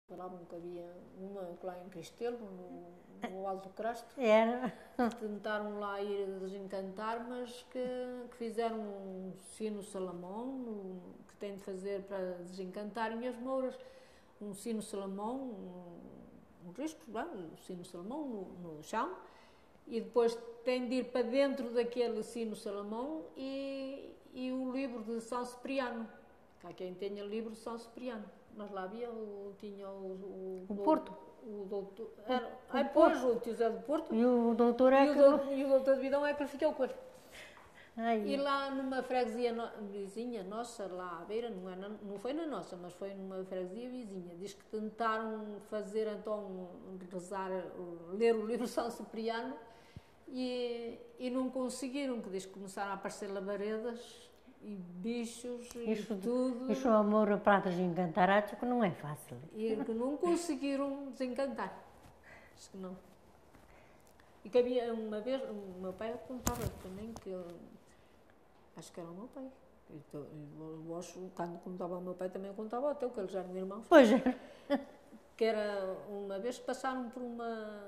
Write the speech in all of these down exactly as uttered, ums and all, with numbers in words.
Falavam que havia uma lá em Cristelo, no, no Alto Crasto. Era. Tentaram lá ir desencantar, mas que, que fizeram um sino Salamão, que tem de fazer para desencantarem as mouras. Um sino Salamão, um, um risco, um sino Salamão no, no chão, e depois tem de ir para dentro daquele sino Salamão e, e o livro de São Cipriano. Há quem tenha livro de São Cipriano. Mas lá havia, o, tinha o... O, o Porto. O, o doutor... Era, o, o Porto. O tio Zé do Porto. E o doutor é e, que... o do, e o doutor de Vidão é que lhe ficou o corpo. Ai. E lá numa freguesia no, vizinha nossa, lá à beira, não, é na, não foi na nossa, mas foi numa freguesia vizinha, diz que tentaram fazer então, rezar, ler o livro de São Cipriano e, e não conseguiram, que diz que começaram a aparecer labaredas e bichos isso, e tudo. Isso, amor, para desencantar, acho que não é fácil. E que não conseguiram desencantar. Acho que não. E que havia uma vez, o meu pai contava também que, acho que era o meu pai. Eu, eu acho, quando contava o meu pai, também contava até o que eles eram irmãos. Pois é. Que era uma vez que passaram por uma,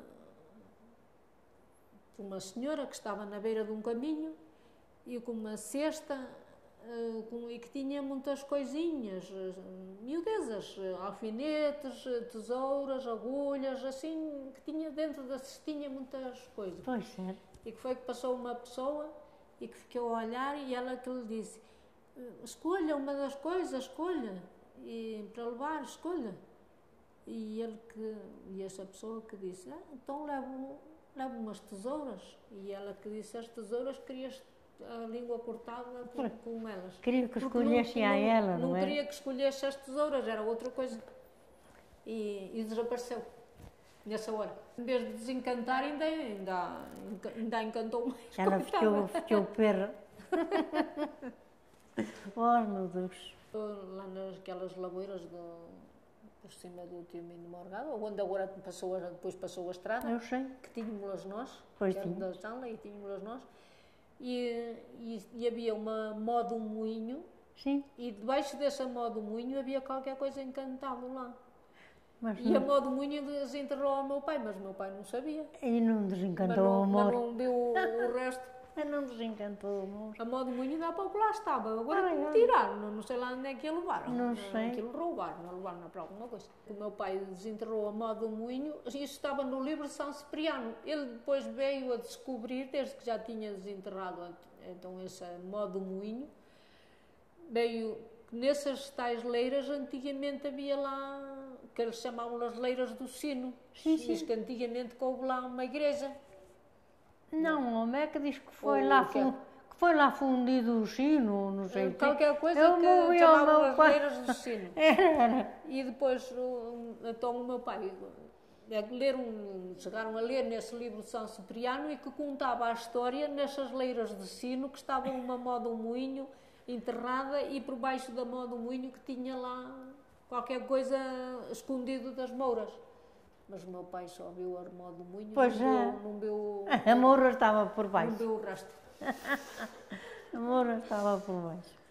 por uma senhora que estava na beira de um caminho e com uma cesta uh, com, e que tinha muitas coisinhas, uh, miudezas, uh, alfinetes, uh, tesouras, agulhas, assim, que tinha dentro da cestinha muitas coisas. Pois é. E que foi que passou uma pessoa e que ficou a olhar e ela que lhe disse, escolha uma das coisas, escolha, e para levar, escolha. E ele que, e essa pessoa que disse, ah, então levo, levo umas tesouras. E ela que disse, as tesouras querias a língua cortada com, com elas. Queria que escolhesse a ela, não, não é? Não queria que escolhesse as tesouras, era outra coisa. E, e desapareceu, nessa hora. Em vez de desencantar, ainda, ainda, ainda encantou mais. Ela ficou, ficou perra. Oh, meu Deus. Lá naquelas lavoeiras do, por cima do tio Minho Morgado, onde agora passou, depois passou a estrada. Eu sei. Que tínhamos nós, pois que era da Sala, e tínhamos nós. E, e, e havia uma mó de um moinho. Sim. E debaixo dessa mó do moinho havia qualquer coisa encantada lá. Mas e não... a mó do moinho desenterrou ao meu pai, mas o meu pai não sabia. E não desencantou não, o amor. Mas não viu o, o resto. Não desencantou o amor. A mó do moinho dá para o que lá estava. Agora ai, que me ai. tiraram, não, não sei lá onde é que a levaram. Não sei. Aquilo roubaram, não levaram para alguma coisa. O meu pai desenterrou a mó do moinho, isso estava no livro de São Cipriano. Ele depois veio a descobrir, desde que já tinha desenterrado então essa mó do moinho, veio nessas tais leiras, antigamente havia lá, que eles chamavam as leiras do sino. Sim, sim. Diz que antigamente houve lá uma igreja. Não, o homem é que diz que foi, lá, que, fun, que foi lá fundido o sino, não sei o qualquer coisa eu que chamavam as leiras do sino. Era, era. E depois, então o meu pai, leram, chegaram a ler nesse livro de São Cipriano e que contava a história nessas leiras de sino, que estava uma mó de um moinho enterrada e por baixo da mó do moinho que tinha lá qualquer coisa escondido das mouras. Mas o meu pai só viu a mó do moinho, pois não, é. viu, não viu... A moura estava por baixo. Não viu o resto. A moura estava por baixo.